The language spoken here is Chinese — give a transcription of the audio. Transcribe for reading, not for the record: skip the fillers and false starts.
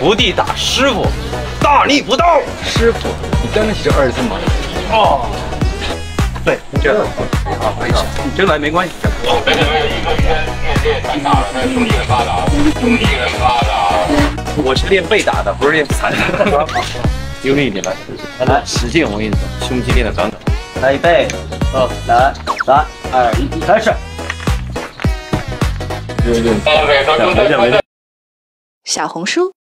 徒弟打师傅，大逆不道。 师傅，你刚刚骑着23码。 哦，对，这样啊，没事，你真来没关系。我是练被打的，不是练残的。用力一点来，来，使劲！我跟你说，胸肌练得杠杠。来预备，来，3、2、1，开始。 小红书